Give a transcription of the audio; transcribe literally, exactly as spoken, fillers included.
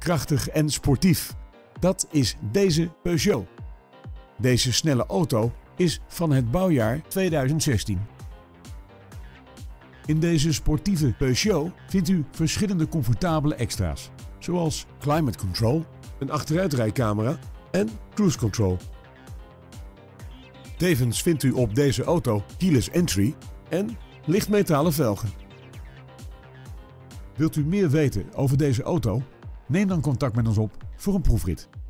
krachtig en sportief. Dat is deze Peugeot. Deze snelle auto is van het bouwjaar tweeduizend zestien. In deze sportieve Peugeot vindt u verschillende comfortabele extra's, zoals climate control, een achteruitrijcamera en cruise control. Tevens vindt u op deze auto keyless entry en lichtmetalen velgen. Wilt u meer weten over deze auto? Neem dan contact met ons op voor een proefrit.